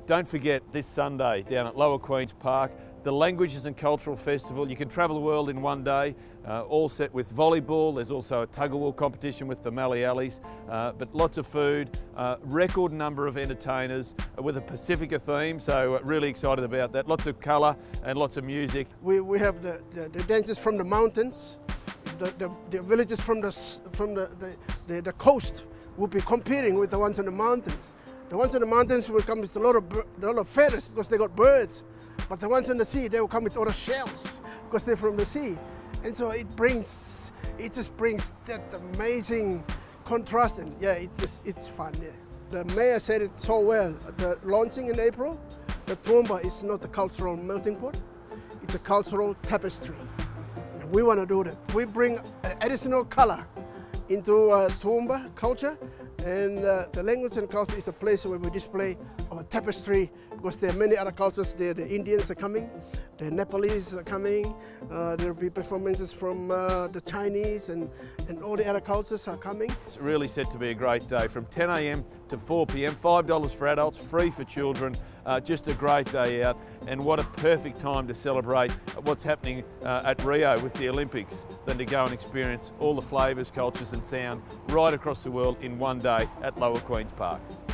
Don't forget this Sunday down at Lower Queen's Park, the Languages and Cultural Festival. You can travel the world in one day, all set with volleyball. There's also a tug-of-war competition with the Malayalees, but lots of food, record number of entertainers with a Pacifica theme, so really excited about that. Lots of colour and lots of music. We have the dances from the mountains, the villages from the coast will be competing with the ones on the mountains. The ones on the mountains will come with a lot of feathers because they got birds. But the ones on the sea, they will come with all the shells because they're from the sea. And so it just brings that amazing contrast, and yeah, it's fun. Yeah. The mayor said it so well. The launching in April, the Toowoomba is not a cultural melting pot, it's a cultural tapestry. And we want to do that. We bring additional color into Toowoomba culture, and the language and culture is a place where we display our tapestry, because there are many other cultures there. The Indians are coming, the Nepalese are coming, there will be performances from the Chinese, and all the other cultures are coming. It's really set to be a great day from 10 a.m. to 4 p.m, $5 for adults, free for children. Just a great day out, and what a perfect time to celebrate what's happening at Rio with the Olympics than to go and experience all the flavours, cultures and sound right across the world in one day at Lower Queen's Park.